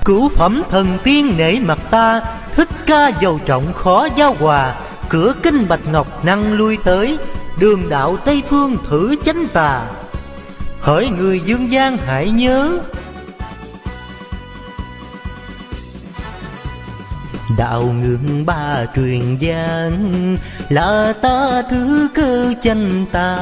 Cửu phẩm thần tiên nể mặt ta, thích ca giàu trọng khó giao hòa. Cửa kinh bạch ngọc năng lui tới, đường đạo Tây phương thử chánh tà. Hỡi người dương gian hãy nhớ, đạo ngưỡng ba truyền gian là ta thứ cơ chánh tà.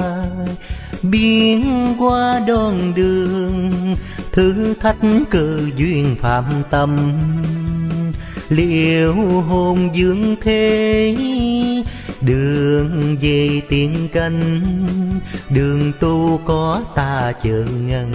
Biến qua đòn đường thử thách cơ duyên phạm tâm. Liệu hồn dương thế đường về tiên canh, đường tu có ta chờ ngăn.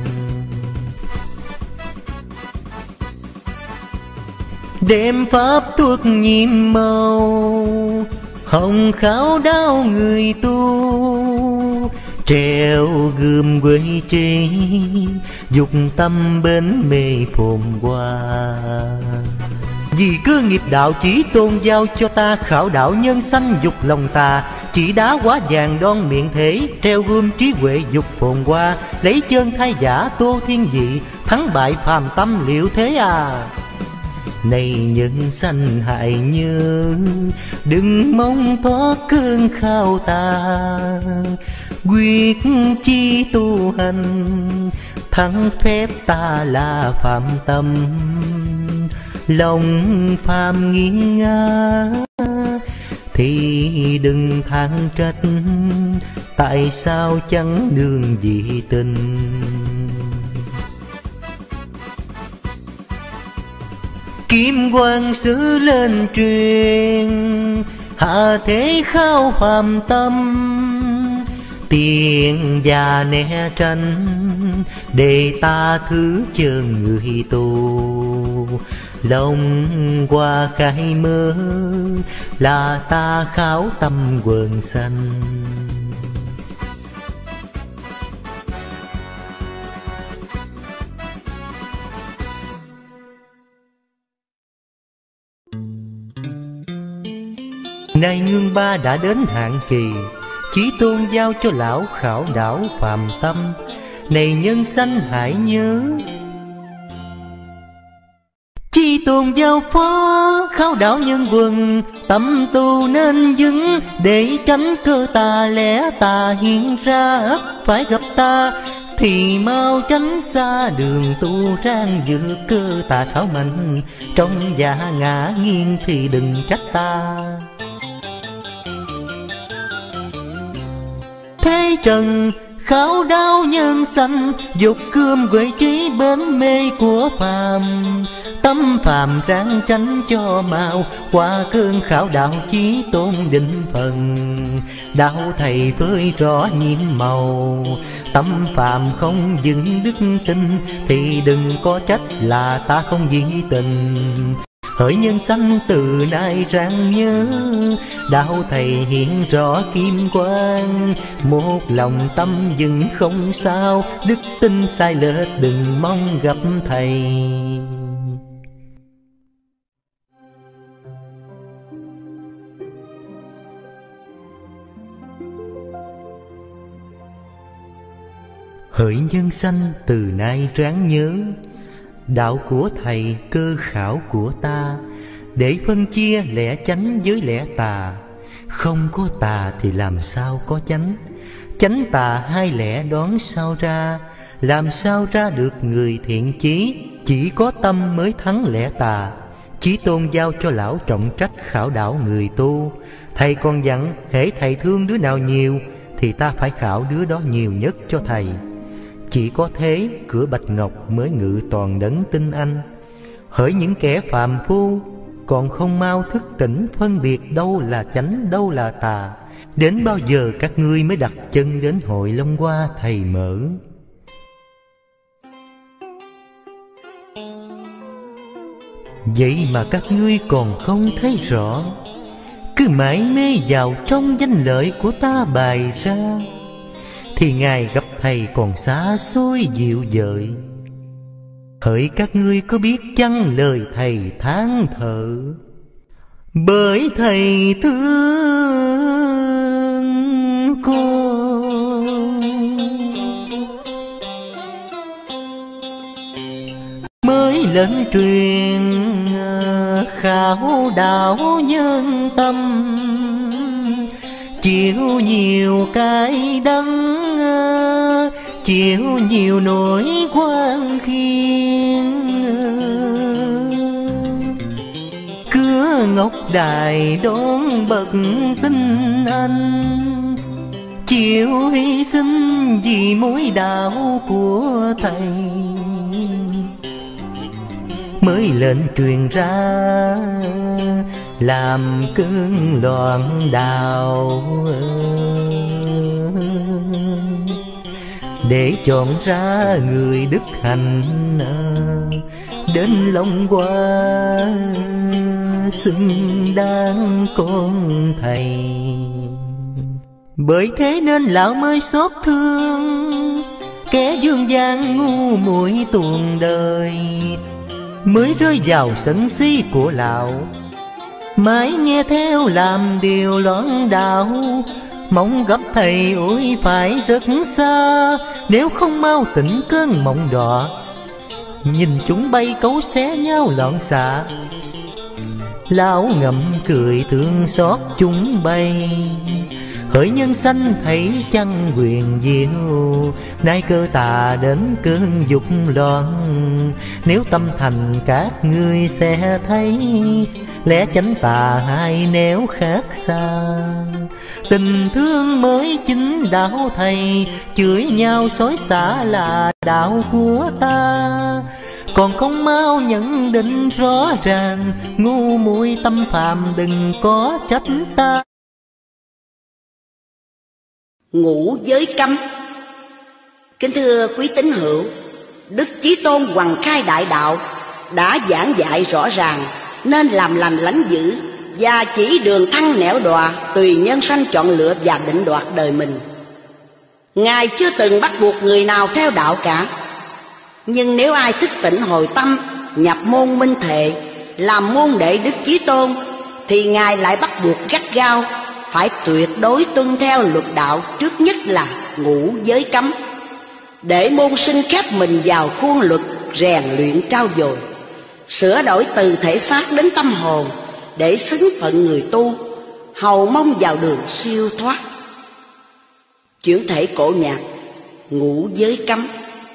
Đêm pháp tuốt nhiệm màu, hồng khảo đau người tu. Treo gươm quê trí, dục tâm bến mê phồn hoa. Vì cơ nghiệp đạo chỉ tôn giao cho ta, khảo đạo nhân sanh dục lòng ta. Chỉ đá quá vàng đoan miệng thể, treo gươm trí huệ dục phồn hoa. Lấy chân thay giả tô thiên vị, thắng bại phàm tâm liệu thế à. Này nhân sanh hãy nhớ, đừng mong thoát cơn khao ta. Quyết chi tu hành, thắng phép ta là phạm tâm. Lòng phàm nghiêng ngã thì đừng than trách, tại sao chẳng nương dị tình. Kim quang sứ lên truyền, hạ thế khao phàm tâm. Tiền già né tranh, để ta thứ chân người tu. Lòng qua cái mơ là ta khảo tâm quần sanh. Nay Ngương Ba đã đến hạn kỳ, Chí Tôn giao cho lão khảo đảo phàm tâm. Này nhân sanh hãy nhớ, Chí Tôn giao phó khảo đảo nhân quần. Tâm tu nên vững, để tránh cơ tà lẽ tà hiện ra. ắt phải gặp ta, thì mau tránh xa đường tu trang vượt cơ tà khảo mạnh. Trong dạ ngã nghiêng thì đừng trách ta. Thế trần khảo đau nhân sanh, dục cơm quệ trí bến mê của phàm. Tâm phàm ráng tránh cho mau, qua cơn khảo đạo chí tôn định phần. Đạo thầy phơi rõ nhiệm màu, tâm phàm không vững đức tin, thì đừng có trách là ta không vi tình. Hỡi nhân sanh từ nay ráng nhớ, đạo thầy hiện rõ kim quang. Một lòng tâm vững không sao, đức tin sai lệch đừng mong gặp thầy. Hỡi nhân sanh từ nay ráng nhớ, đạo của thầy cơ khảo của ta. Để phân chia lẽ chánh với lẽ tà, không có tà thì làm sao có chánh. Chánh tà hai lẽ đoán sao ra, làm sao ra được người thiện chí. Chỉ có tâm mới thắng lẽ tà. Chí Tôn giao cho lão trọng trách khảo đảo người tu. Thầy còn dặn, hễ thầy thương đứa nào nhiều thì ta phải khảo đứa đó nhiều nhất cho thầy. Chỉ có thế cửa bạch ngọc mới ngự toàn đấng tinh anh. Hỡi những kẻ phàm phu còn không mau thức tỉnh, phân biệt đâu là chánh đâu là tà. Đến bao giờ các ngươi mới đặt chân đến hội Long Hoa thầy mở? Vậy mà các ngươi còn không thấy rõ, cứ mãi mê vào trong danh lợi của ta bày ra, thì ngày gặp thầy còn xa xôi dịu dợi. Hỡi các ngươi có biết chăng lời thầy than thở, bởi thầy thương con mới lên truyền khảo đạo nhân tâm, chịu nhiều cái đắng, chịu nhiều nỗi quan khiên. Cưa ngọc đài đón bậc tinh anh, chịu hy sinh vì mối đạo của thầy. Mới lên truyền ra làm cơn loạn đạo, để chọn ra người đức hạnh đến lòng qua xứng đáng con thầy. Bởi thế nên lão mới xót thương kẻ dương gian ngu muội tuồng đời, mới rơi vào sân si của lão, mãi nghe theo làm điều loạn đạo. Mong gặp thầy ôi phải rất xa, nếu không mau tỉnh cơn mộng đọa. Nhìn chúng bay cấu xé nhau loạn xạ, lão ngậm cười thương xót chúng bay. Hỡi nhân sanh thấy chăng quyền diệu, nay cơ tà đến cơn dục loạn. Nếu tâm thành các ngươi sẽ thấy, lẽ chánh tà hai nẻo khác xa. Tình thương mới chính đạo thầy, chửi nhau xối xả là đạo của ta. Còn không mau nhận định rõ ràng, ngu muội tâm phàm đừng có trách ta. Ngũ giới cấm. Kính thưa quý tín hữu, Đức Chí Tôn Hoằng Khai Đại Đạo đã giảng dạy rõ ràng nên làm lành lánh dữ, và chỉ đường thăng nẻo đọa tùy nhân sanh chọn lựa và định đoạt đời mình. Ngài chưa từng bắt buộc người nào theo đạo cả, nhưng nếu ai thức tỉnh hồi tâm, nhập môn minh thệ, làm môn đệ Đức Chí Tôn, thì Ngài lại bắt buộc gắt gao phải tuyệt đối tuân theo luật đạo, trước nhất là ngũ giới cấm, để môn sinh khép mình vào khuôn luật, rèn luyện trau dồi, sửa đổi từ thể xác đến tâm hồn, để xứng phận người tu, hầu mong vào đường siêu thoát. Chuyển thể cổ nhạc Ngũ giới cấm.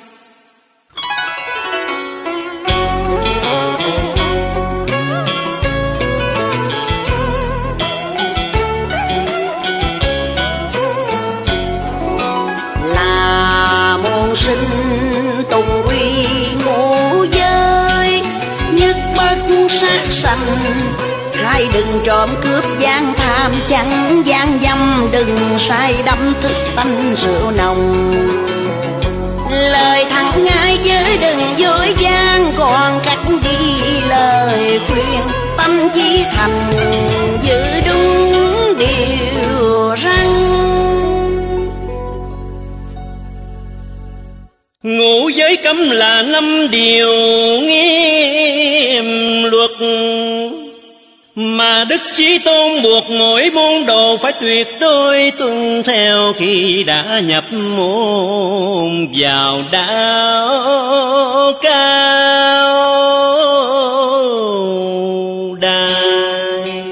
Sinh tùng uy ngũ giới, nhất bất sát sanh. Hai đừng trộm cướp gian tham, chẳng gian dâm đừng say đắm thức tanh rượu nồng. Lời thẳng ngay chứ đừng dối gian, còn cách đi lời khuyên, tâm chí thành giữ đúng điều răn. Ngũ giới cấm là 5 điều nghiêm luật, mà Đức Chí Tôn buộc mỗi môn đồ phải tuyệt đối tuân theo khi đã nhập môn vào đạo cao đài.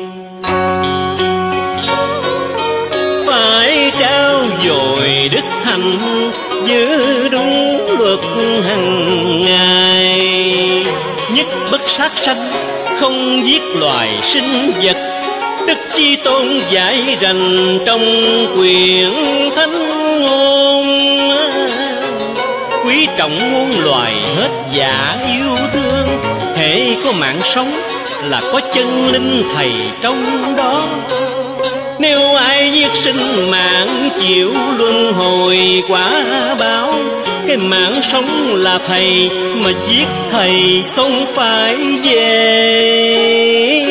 Phải trao dồi đức hạnh, giữ đúng luật hằng ngày, nhất bất sát sanh, không giết loài sinh vật. Đức Chí Tôn giải rành trong quyển Thánh Ngôn, quý trọng muôn loài hết dạ yêu thương. Hễ có mạng sống là có chân linh thầy trong đó. Nếu ai giết sinh mạng chịu luân hồi quả báo. Cái mạng sống là thầy, mà giết thầy không phải về.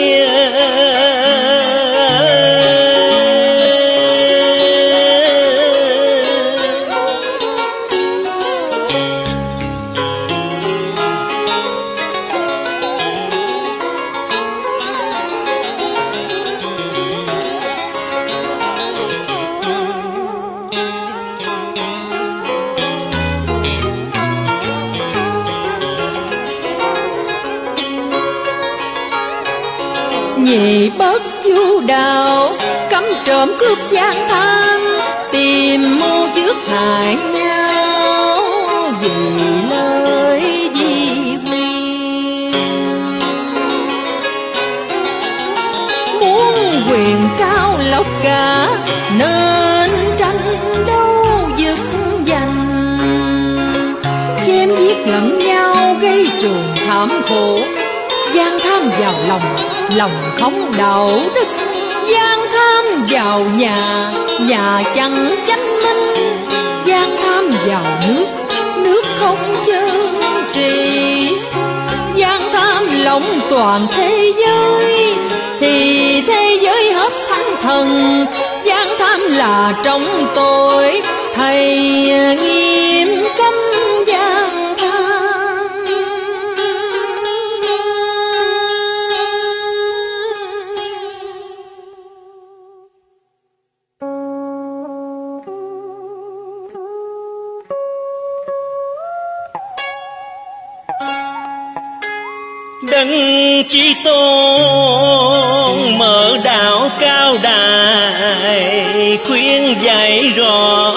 nhị bất chu đạo, cấm trộm cướp gian tham, tìm mưu trước hại nhau vì lời di quyền. Muốn quyền cao lộc cả nên tranh đấu dứt giành, chém giết lẫn nhau gây trường thảm khổ. Gian tham vào lòng, lòng không đạo đức. Gian tham vào nhà, nhà chẳng chánh minh. Gian tham vào nước, nước không chân trì. Gian tham lộng toàn thế giới, thì thế giới hết thánh thần. Gian tham là trong tội, thầy nghiêm cấm gian tham. Đấng Chí Tôn mở đạo cao đại, khuyên dạy rõ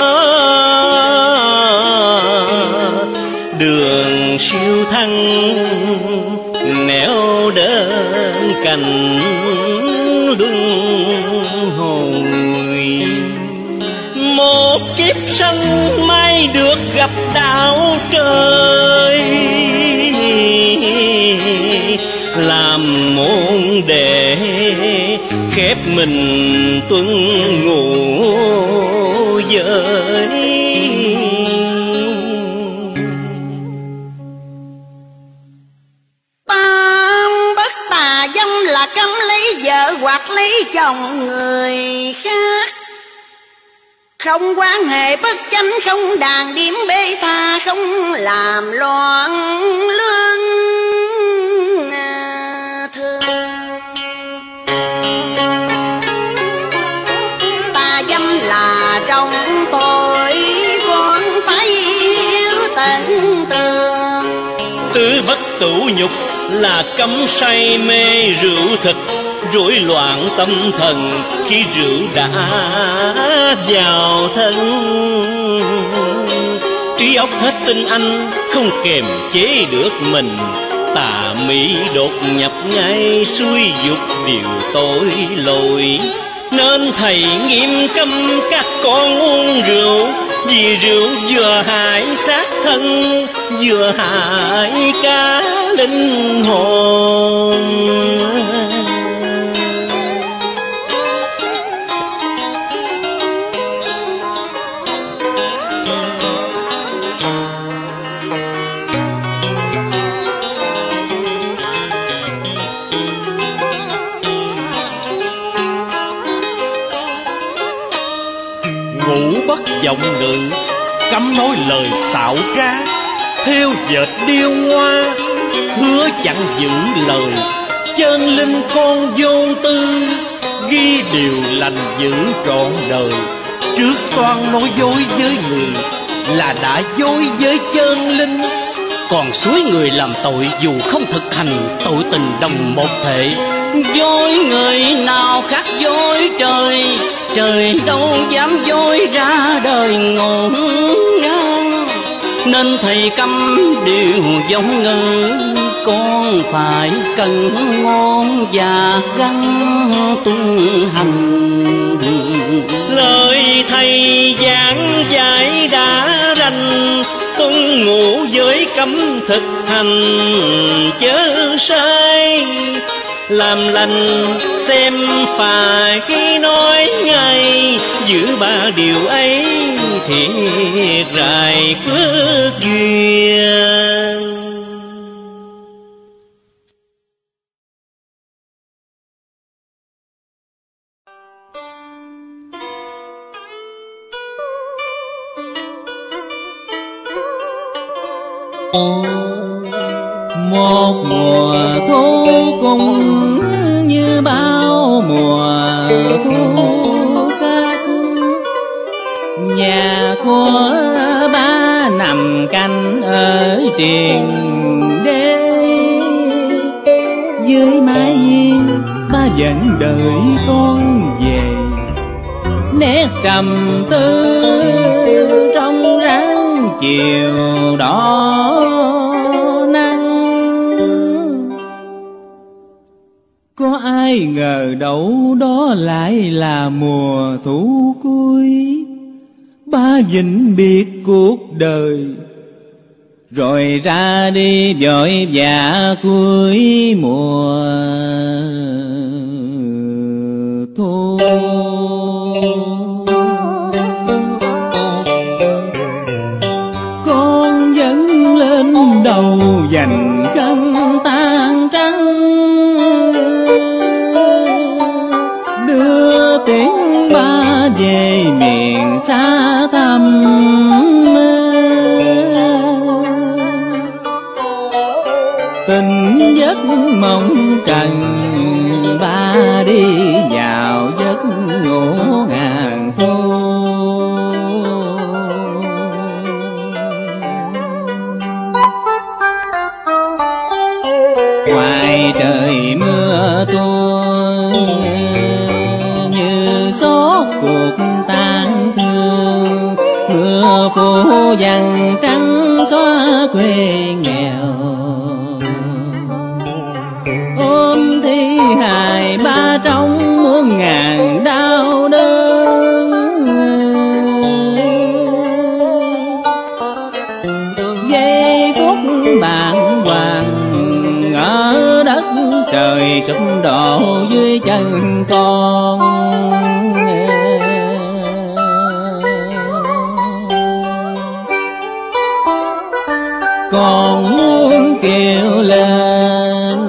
đường siêu thăng, nẻo đơn cành luân hồi. Một kiếp sanh may được gặp đạo trời, làm môn đệ khép mình tuân ngụ giới. Tam bất tà dâm là cấm lấy vợ hoặc lấy chồng người khác. Không quan hệ bất chánh, không đàn điếm bê tha, không làm loạn lương thương. Tà dâm là trong tội, con phải hiểu tận tường. Tứ bất tủ nhục là cấm say mê rượu thực, rối loạn tâm thần khi rượu đã vào thân. Trí óc hết tinh anh, không kềm chế được mình. Tà mỹ đột nhập ngay, xuôi dục điều tội lỗi. Nên thầy nghiêm cấm các con uống rượu, vì rượu vừa hại xác thân, vừa hại cả linh hồn. Ngũ bất vọng ngữ, cấm nói lời xạo trá, theo dệt điêu ngoa, hứa chẳng giữ lời. Chân linh con vô tư, ghi điều lành giữ trọn đời. Trước toan nói dối với người, là đã dối với chân linh. Còn suối người làm tội, dù không thực hành, tội tình đồng một thể. Dối người nào khác dối trời, trời đâu dám dối ra đời ngổn ngang. Nên thầy cấm điều giống ngữ, con phải cần ngôn và gắng tuân hành. Lời thầy giảng dạy đã rành, tuân ngụ giới cấm thực hành chớ sai. Làm lành xem phải nói ngay, giữ ba điều ấy thiệt rải phước duyên. Một mùa thu cũng như bao mùa thu khác, nhà của ba nằm canh ở triền đê. Dưới mái hiên ba vẫn đợi con về. Nét trầm tư trong ráng chiều đỏ nắng. Có ai ngờ đâu đó lại là mùa thu cuối. Ba vĩnh biệt cuộc đời rồi ra đi vội vã cuối mùa thu. Con vẫn lên đầu dành khăn tang trắng, đưa tiếng ba về miền xa thăm. Tình giấc mộng trần ba đi vào giấc ngủ ngàn thu. Ngoài trời mưa tuôn như xót cuộc tan thương. Mưa phủ dần trắng xóa quê nghèo. Ôm thi hài ba trong muôn ngàn đau đớn. Giây phút bàng hoàng ở đất trời sụp đổ dưới chân con. Con muốn kêu lên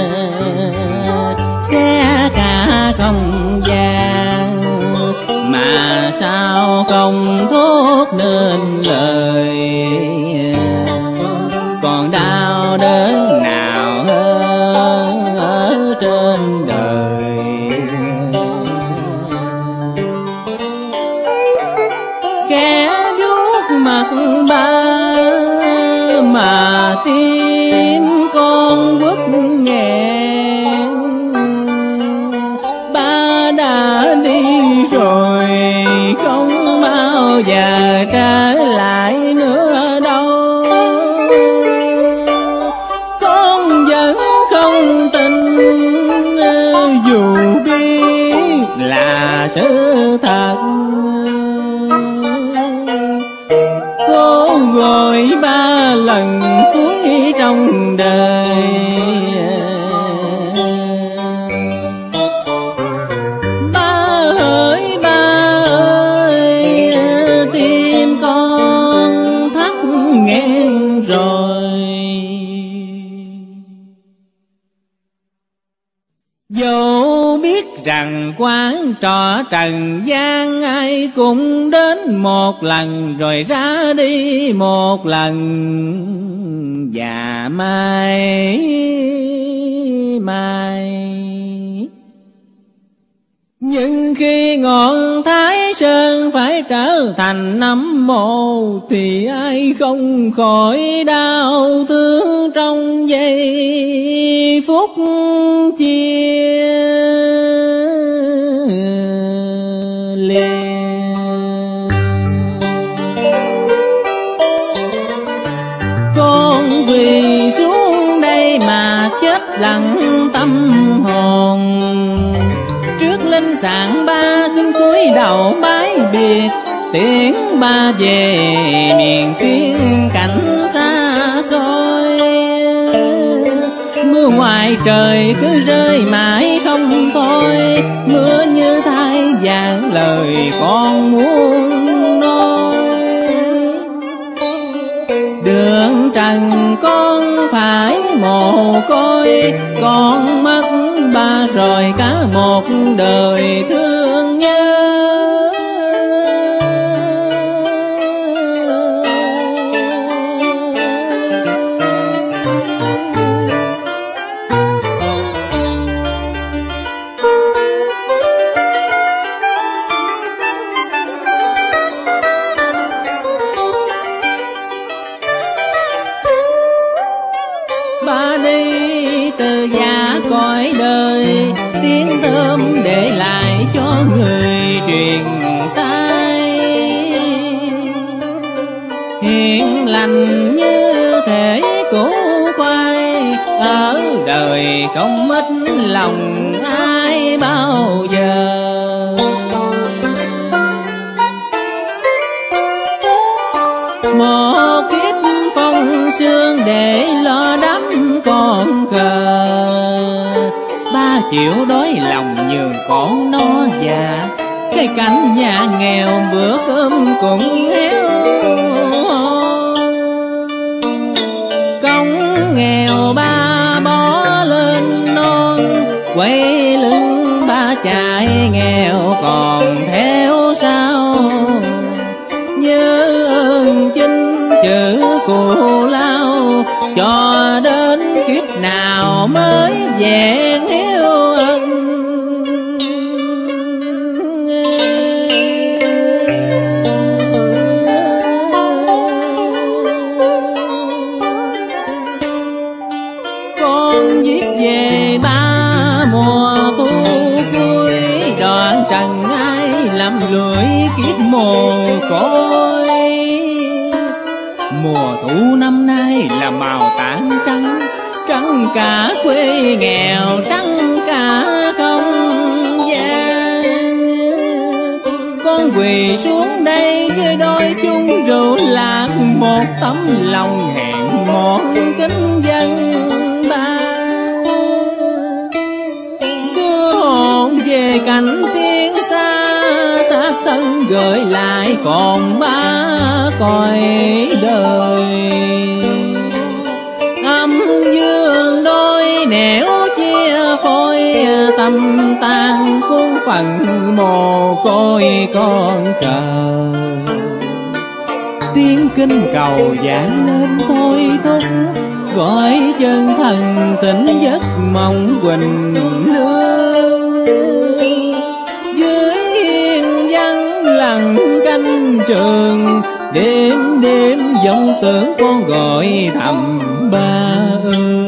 xe cả không gian, mà sao không thốt nên lời. Còn đau đớn nào hơn ở trên đời. Khẽ vuốt mặt ba mà tim con quất nghẹn. Ba đã đi rồi không bao giờ trở lại nữa đâu. Con vẫn không tin dù biết là sự thật. Con gọi ba lần cuối trong đời. Ba ơi ba ơi, tim con thắt nghẹn rồi. Dẫu biết rằng quán trọ trần gian ai cũng đến một lần rồi ra đi một lần. Và mai nhưng khi ngọn Thái Sơn phải trở thành nấm mồ, thì ai không khỏi đau thương trong giây phút chia lìa. Con quỳ xuống đây mà chết lặng tâm hồn. Trước linh sàng ba xin cúi đầu bái biệt, tiễn ba về miền tiên cảnh xa xôi. Mưa ngoài trời cứ rơi mãi không thôi, mưa như thai vàng lời con muốn nói. Đường trần con phải mồ côi, con mất ba rồi cả một đời thương nhớ. Ba đi từ già cõi đời, tiếng lành như thể củ khoai, ở đời không mất lòng ai bao giờ. Một kiếp phong sương để lo đắm con khờ, 3 triệu đói lòng nhường con nó già, cái cảnh nhà nghèo bữa cơm cũng héo. Công nghèo ba bó lên non, quay lưng ba chạy nghèo còn theo sau. Nhớ ơn chính chữ cù lao, cho đến kiếp nào mới vẹn hiếu ân. Con viết về 3 mùa thu cuối, đoạn trần ai làm lưỡi kiếp mồ côi. Mùa thu năm nay là màu tản trắng, trắng cả quê nghèo, trắng cả không gian. Con quỳ xuống đây với đôi chung rượu lạc, một tấm lòng hẹn một kính dân ba. Đưa hồn về cảnh tiên xa, xác thân gửi lại còn ba cõi đời. Âm dương đôi nẻo chia phôi, tâm tan cuốn phận mồ côi con cờ. Tiếng kinh cầu vang lên thôi thúc, gọi chân thần tỉnh giấc mộng quỳnh lương. Dưới hiên văn lặng canh trường, đêm đêm vọng tưởng con gọi thầm ba ơi.